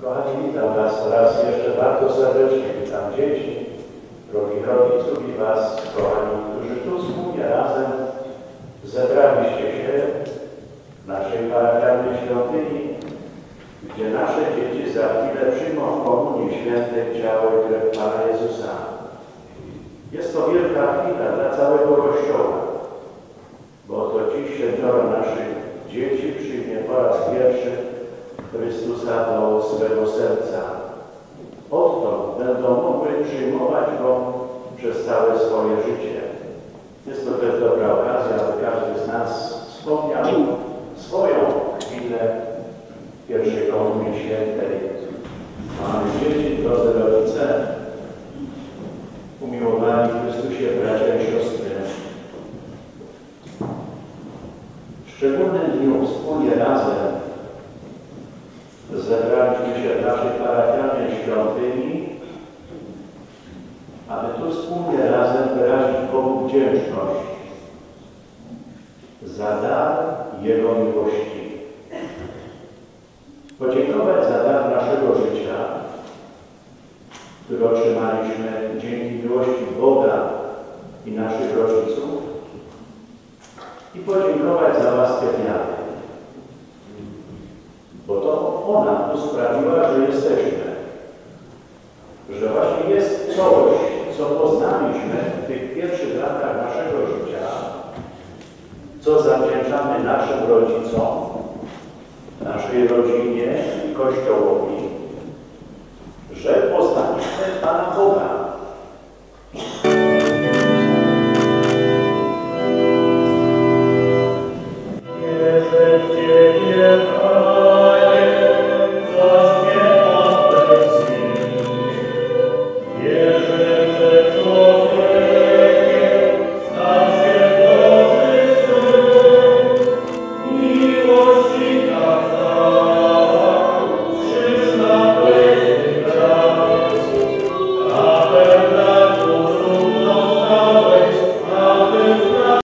Kochani, witam Was raz jeszcze bardzo serdecznie. Witam dzieci, drogich rodziców i Was, kochani, którzy tu wspólnie razem zebraliście się w naszej parafialnej świątyni, gdzie nasze dzieci za chwilę przyjmą w Komunii Świętej ciało i krew Pana Jezusa. Jest to wielka chwila dla całego Kościoła, bo to dziś 7 naszych dzieci przyjmie po raz pierwszy Chrystusa do swego serca. Odtąd będą mogły przyjmować Go przez całe swoje życie. Jest to też dobra okazja, aby każdy z nas wspomniał swoją chwilę pierwszej Komunii Świętej. Mamy dzieci, drodzy rodzice, umiłowani w Chrystusie bracia i siostry. W szczególnym dniu wspólnie razem zebraliśmy się w naszej parafialnej świątyni, aby tu wspólnie razem wyrazić Bogu wdzięczność za dar Jego miłości. Podziękować za dar naszego życia, który otrzymaliśmy dzięki miłości Boga i naszych rodziców, i podziękować za łaskę wiary, bo to ona tu sprawiła, że jesteśmy, że właśnie jest coś, co poznaliśmy w tych pierwszych latach naszego życia, co zawdzięczamy naszym rodzicom, naszej rodzinie i Kościołowi, że poznaliśmy Pana Boga.